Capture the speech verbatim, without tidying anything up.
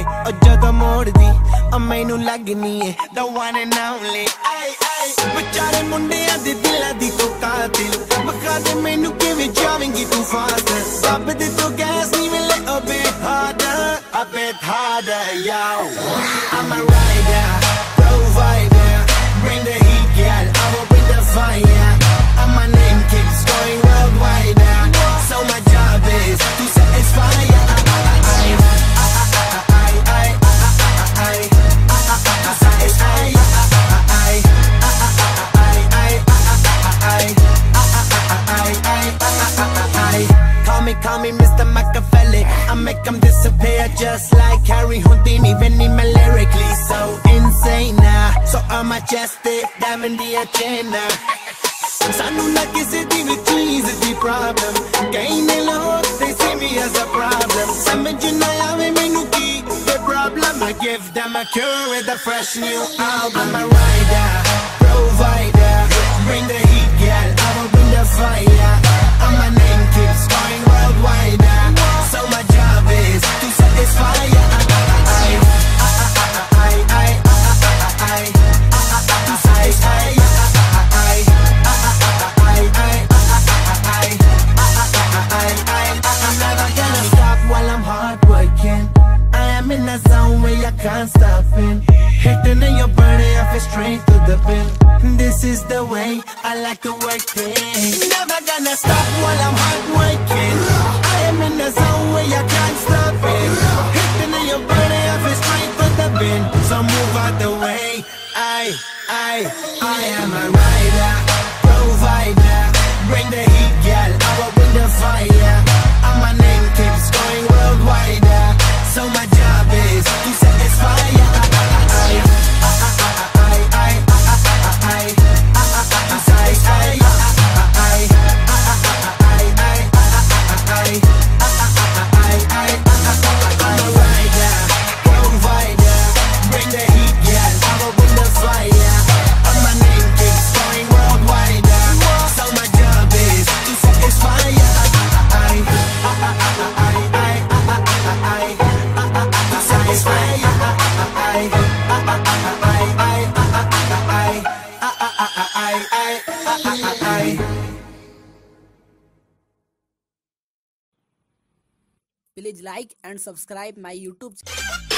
ओ जदों मोड़दी ओ मैनू लगनी है the one and only आई आई बेचारे मुंडियां दे दिलां दी तो कातिल बखा दे मैनू किवें जावेंगी तू फास्ट दब दे तो गैस नी मिले a bit harder a bit harder yo I'm a rider provider bring the heat girl I will bring the fire and my name keeps going worldwide so my job is to satisfy ya Call me, call me Mister Machiavelli I make them disappear just like Harry Houdini Even in my lyrically so insane now So I'm majestic, diamond the agenda Sanu na kisi di vi cheez di problem Kahin log, they see me as a problem Samajh na aave mainu ki the problem I give them a cure with a fresh new album I'm a rider, provider Bring the heat girl, I will bring the fire And my name keeps going worldwide So my job is to satisfy ya I, I, I, I, I, to satisfy ya I, I, I, I, I'm never gonna stop while I'm hard working I am in a zone where I can't stop it Hitting in your body, I feel straight to the pin This is the way I like to work things Never gonna stop while I'm hard working I am in a zone where I can't stop it Hitting in your body, I feel straight to the bin So move out the way I, I, I am a rider, provider Bring the heat, girl, I will bring the fire And my name keeps going worldwide So my job is to satisfy ya I, I, I, I, I, to satisfy ya I, I, I, I, I, I'm a rider, provider Bring the heat, girl, I will bring the fire And my name keeps going worldwide So my job is to satisfy ya I, I, I, I, I, to satisfy ya I, I, I, I, I, Please like and subscribe my YouTube channel.